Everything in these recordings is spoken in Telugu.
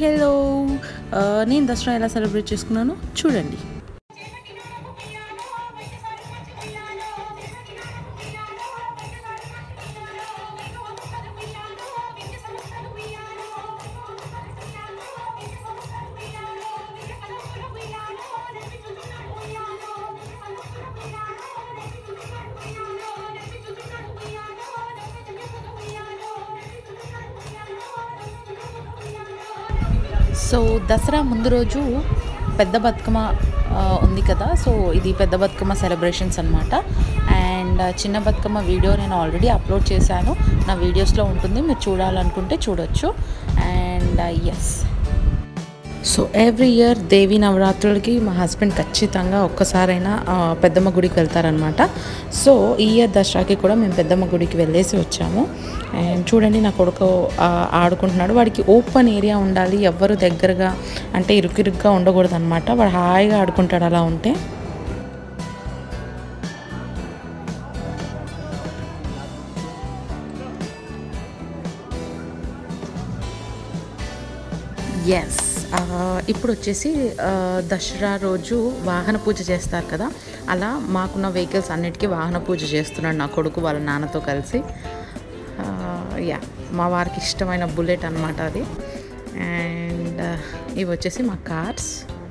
హలో నేను దసరా ఎలా సెలబ్రేట్ చేసుకున్నానో చూడండి. సో దసరా ముందు రోజు పెద్ద బతుకమ్మ ఉంది కదా. సో ఇది పెద్ద బతుకమ్మ సెలబ్రేషన్స్ అన్నమాట. అండ్ చిన్న బతుకమ్మ వీడియో నేను ఆల్రెడీ అప్లోడ్ చేశాను, నా వీడియోస్లో ఉంటుంది, మీరు చూడాలనుకుంటే చూడొచ్చు. And yes, so every year Devi నవరాత్రులకి మా హస్బెండ్ ఖచ్చితంగా ఒక్కసారైనా పెద్దమ్మ గుడికి వెళ్తారనమాట. సో ఈ ఇయర్ దసరాకి కూడా మేము పెద్దమ్మ గుడికి వెళ్ళేసి వచ్చాము. అండ్ చూడండి, నా కొడుకు ఆడుకుంటున్నాడు. వాడికి ఓపెన్ ఏరియా ఉండాలి, ఎవ్వరు దగ్గరగా అంటే ఇరుగ్గా ఉండకూడదు అనమాట. వాడు హాయిగా ఆడుకుంటాడు అలా ఉంటే. ఎస్, ఇప్పుడు వచ్చేసి దసరా రోజు వాహన పూజ చేస్తారు కదా, అలా మాకున్న వెహికల్స్ అన్నిటికీ వాహన పూజ చేస్తున్నాడు నా కొడుకు వాళ్ళ నాన్నతో కలిసి. యా, మా వారికి ఇష్టమైన బుల్లెట్ అన్నమాట అది. అండ్ ఇవి వచ్చేసి మా కార్స్.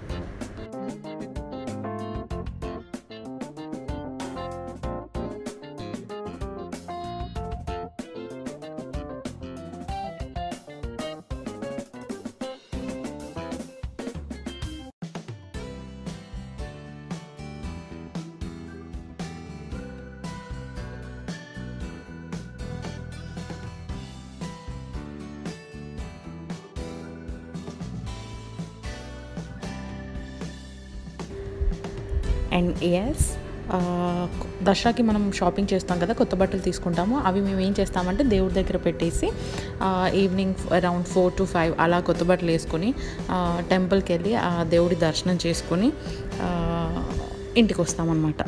అండ్ ఎస్, దసరాకి మనం షాపింగ్ చేస్తాం కదా, కొత్త బట్టలు తీసుకుంటాము. అవి మేము ఏం చేస్తామంటే దేవుడి దగ్గర పెట్టేసి ఈవినింగ్ అరౌండ్ 4 to 5 అలా కొత్త బట్టలు వేసుకొని టెంపుల్కి వెళ్ళి ఆ దేవుడి దర్శనం చేసుకొని ఇంటికి వస్తామన్నమాట.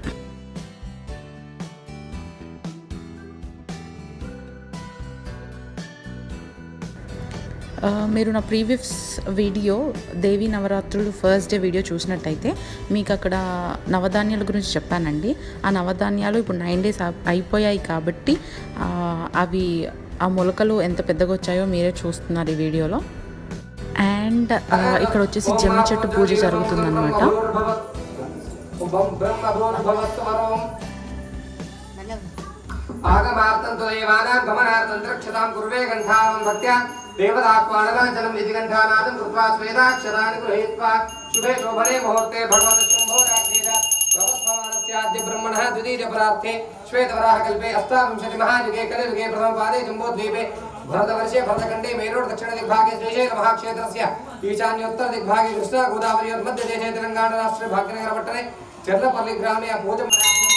మీరు నా ప్రీవియస్ వీడియో దేవి నవరాత్రులు ఫస్ట్ డే వీడియో చూసినట్టయితే మీకు అక్కడ నవధాన్యాల గురించి చెప్పానండి. ఆ నవధాన్యాలు ఇప్పుడు 9 days అయిపోయాయి కాబట్టి అవి ఆ మొలకలు ఎంత పెద్దగా వచ్చాయో మీరే చూస్తున్నారు ఈ వీడియోలో. అండ్ ఇక్కడ వచ్చేసి జమ్మి చెట్టు పూజ జరుగుతుందన్నమాట. देवदाक्वाणवाचनं विधिगण्ठानादं कृत्वा स्वेदाक्षराणि गृहीत्वा शुभे शोभने मुहूर्ते भगवतशम्भोरात्रेण प्रवत्समानस्याद्य ब्रह्मणः द्वितीयपरार्थे श्वेतवराहकल्पे 28 महायुगे कलियुगे प्रथमपादे जम्बूद्वीपे भरतवर्षे भरतखण्डे मेरोड दक्षिणदिग्भागे श्रीशैलमहाक्षेत्रस्य ईशान्योत्तरदिग्भागे कृष्णा गोदावरीयोर्मध्यदेशे तेलङ्गाणाराष्ट्रे भाग्यनगरपट्टणे चर्लपल्ली ग्रामे पूजं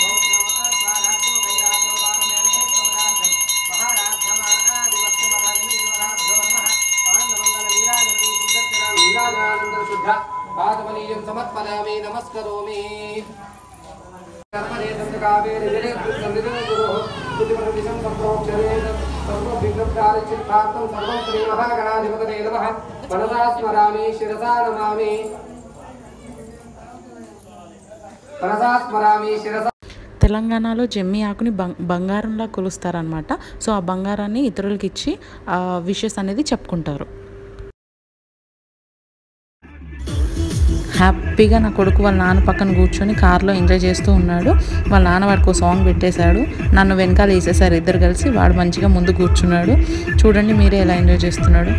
पादमनीयं समर्पयामि नमस्करोमि कर्मणे संकावेर जने संविदो गुरुः पुतिप्रतिशं संप्रोक्षरे सर्वविघ्नकार्यचित्तार्थं सर्वं श्री महागणाधिपतये नमः मनसा स्मरामि शिरसा नमामि मनसा स्मरामि शिरसा. తెలంగాణలో జమ్మి ఆకుని బంగారంలా కొలుస్తారనమాట. సో ఆ బంగారాన్ని ఇతరులకి ఇచ్చి విషెస్ అనేది చెప్పుకుంటారు. హ్యాపీగా నా కొడుకు వాళ్ళ నాన్న పక్కన కూర్చొని కార్లో ఎంజాయ్ చేస్తూ ఉన్నాడు. వాళ్ళ నాన్న వాడికి సాంగ్ పెట్టేశాడు, నన్ను వెనకాల వేసేసారు ఇద్దరు కలిసి. వాడు మంచిగా ముందు కూర్చున్నాడు. చూడండి మీరే ఎలా ఎంజాయ్ చేస్తున్నాడు.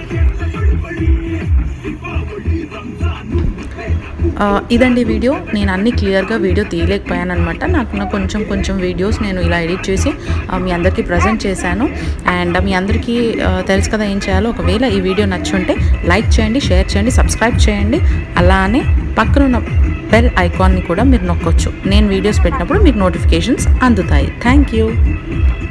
ఇదండి వీడియో. నేను అన్ని క్లియర్గా వీడియో తీయలేకపోయాను అనమాట. నాకున్న కొంచెం వీడియోస్ నేను ఇలా ఎడిట్ చేసి మీ అందరికీ ప్రజెంట్ చేశాను. అండ్ మీ అందరికీ తెలుసు కదా ఏం చేయాలో. ఒకవేళ ఈ వీడియో నచ్చుంటే లైక్ చేయండి, షేర్ చేయండి, సబ్స్క్రైబ్ చేయండి. అలానే పక్కనున్న బెల్ ఐకాన్ని కూడా మీరు నొక్కొచ్చు. నేను వీడియోస్ పెట్టినప్పుడు మీకు నోటిఫికేషన్స్ అందుతాయి. Thank you.